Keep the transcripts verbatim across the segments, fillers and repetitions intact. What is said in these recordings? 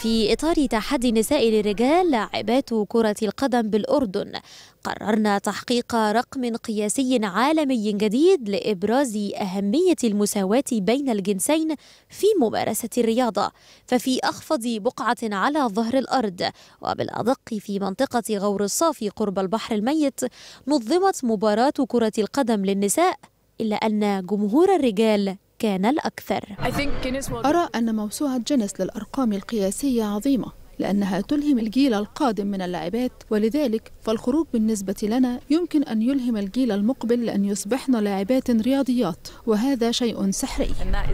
في إطار تحدي النساء للرجال لاعبات كرة القدم بالأردن، قررنا تحقيق رقم قياسي عالمي جديد لإبراز أهمية المساواة بين الجنسين في ممارسة الرياضة. ففي أخفض بقعة على ظهر الأرض، وبالأدق في منطقة غور الصافي قرب البحر الميت، نظمت مباراة كرة القدم للنساء، إلا أن جمهور الرجال كان الأكثر. أرى أن موسوعة جينيس للأرقام القياسية عظيمة، لأنها تلهم الجيل القادم من اللاعبات، ولذلك فالخروج بالنسبة لنا يمكن أن يلهم الجيل المقبل لأن يصبحن لاعبات رياضيات، وهذا شيء سحري.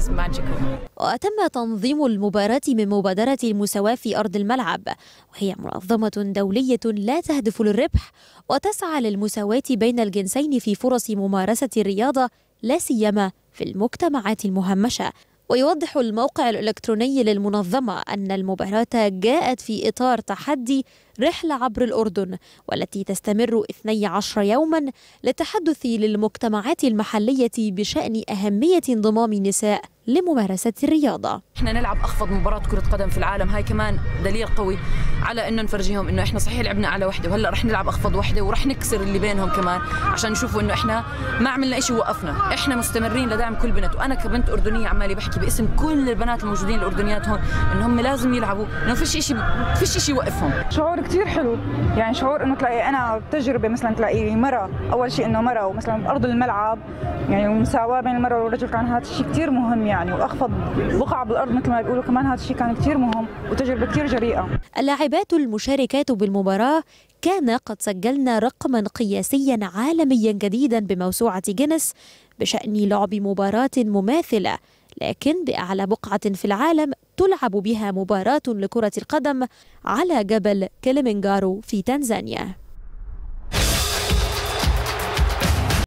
وتم تنظيم المباراة من مبادرة المساواة في أرض الملعب، وهي منظمة دولية لا تهدف للربح، وتسعى للمساواة بين الجنسين في فرص ممارسة الرياضة، لا سيما في المجتمعات المهمشة. ويوضح الموقع الإلكتروني للمنظمة أن المباراة جاءت في إطار تحدي رحلة عبر الأردن، والتي تستمر اثني عشر يوما للتحدث للمجتمعات المحلية بشأن أهمية انضمام النساء لممارسة الرياضة. احنا نلعب أخفض مباراة كرة قدم في العالم، هاي كمان دليل قوي على انه نفرجيهم انه احنا صحيح لعبنا على وحده، وهلا رح نلعب أخفض وحده ورح نكسر اللي بينهم كمان، عشان يشوفوا انه احنا ما عملنا شيء ووقفنا، احنا مستمرين لدعم كل بنت. وانا كبنت أردنية عمالي بحكي باسم كل البنات الموجودين الأردنيات هون انهم لازم يلعبوا، انه فيش شيء فيش شيء يوقفهم. شعور كثير حلو، يعني شعور انه تلاقي انا تجربه، مثلا تلاقي مرة، اول شيء انه مرة ومثلا بارض الملعب، يعني المساواة بين المرأة والرجل، كان هذا الشيء كثير مهم يعني، واخفض بقعة بالارض مثل ما بيقولوا كمان، هذا الشيء كان كثير مهم وتجربة كثير جريئة. اللاعبات المشاركات بالمباراة كان قد سجلنا رقما قياسيا عالميا جديدا بموسوعة جينيس بشأن لعب مباراة مماثلة، لكن بأعلى بقعة في العالم تلعب بها مباراة لكرة القدم على جبل كليمنجارو في تنزانيا.